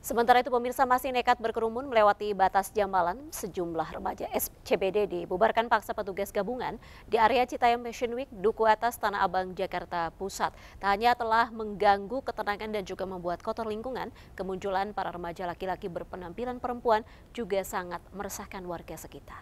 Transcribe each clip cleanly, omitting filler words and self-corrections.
Sementara itu pemirsa masih nekat berkerumun melewati batas jam malam, sejumlah remaja SCBD dibubarkan paksa petugas gabungan di area Citayam Fashion Week, Duku Atas, Tanah Abang, Jakarta Pusat. Tak hanya telah mengganggu ketenangan dan juga membuat kotor lingkungan, kemunculan para remaja laki-laki berpenampilan perempuan juga sangat meresahkan warga sekitar.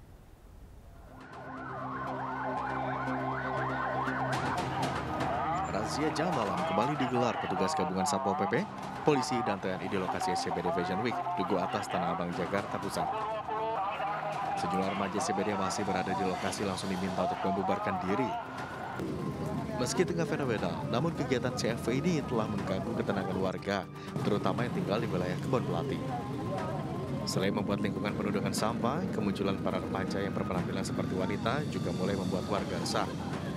Razia jam malam kembali digelar petugas gabungan Satpol PP, polisi dan TNI di lokasi SCBD Fashion Week, Duku Atas, Tanah Abang, Jakarta Pusat. Sejumlah remaja SCBD yang masih berada di lokasi langsung diminta untuk membubarkan diri. Meski tengah fenomenal, namun kegiatan CFW ini telah mengganggu ketenangan warga, terutama yang tinggal di wilayah Kebon Melati. Selain membuat lingkungan penuh dengan sampah, kemunculan para remaja yang berpenampilan seperti wanita juga mulai membuat warga resah.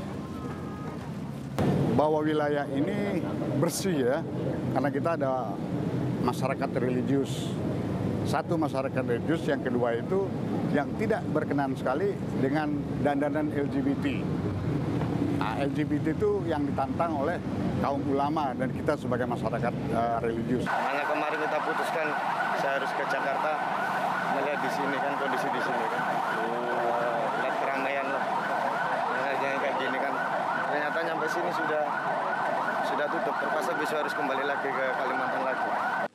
Bahwa wilayah ini bersih ya, karena kita ada masyarakat religius. Satu masyarakat religius, yang kedua itu yang tidak berkenan sekali dengan dandanan LGBT. Nah, LGBT itu yang ditantang oleh kaum ulama dan kita sebagai masyarakat religius. Makanya kemarin kita putuskan saya harus ke Jakarta, melihat di sini kan, kondisi di sini kan. Lihat keramaian lah. Kayak gini kan. Ternyata nyampe sini sudah tutup, terpaksa besok harus kembali lagi ke Kalimantan lagi.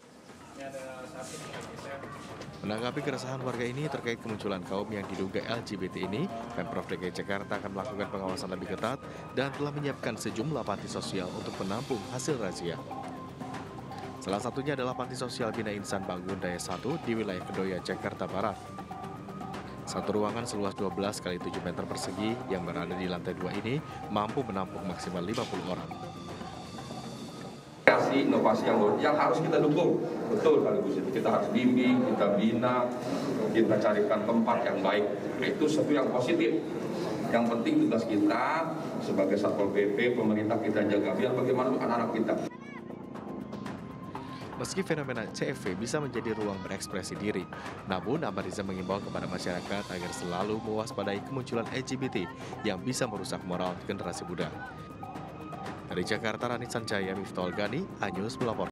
Menanggapi keresahan warga ini terkait kemunculan kaum yang diduga LGBT ini, Pemprov DKI Jakarta akan melakukan pengawasan lebih ketat dan telah menyiapkan sejumlah panti sosial untuk menampung hasil razia. Salah satunya adalah Panti Sosial Bina Insan Bangun Daya 1 di wilayah Kedoya, Jakarta Barat. Satu ruangan seluas 12 x 7 meter persegi yang berada di lantai 2 ini mampu menampung maksimal 50 orang. Inovasi yang harus kita dukung, betul kali Bu Siti. Kita harus bimbing, kita bina, kita carikan tempat yang baik. Itu satu yang positif. Yang penting tugas kita sebagai Satpol PP, pemerintah kita jaga biar bagaimana anak-anak kita. Meski fenomena CFW bisa menjadi ruang berekspresi diri, namun Ahmad Riza mengimbau kepada masyarakat agar selalu mewaspadai kemunculan LGBT yang bisa merusak moral generasi muda. Dari Jakarta, Rani Sanjaya, Miftahul Gani, A-News melaporkan.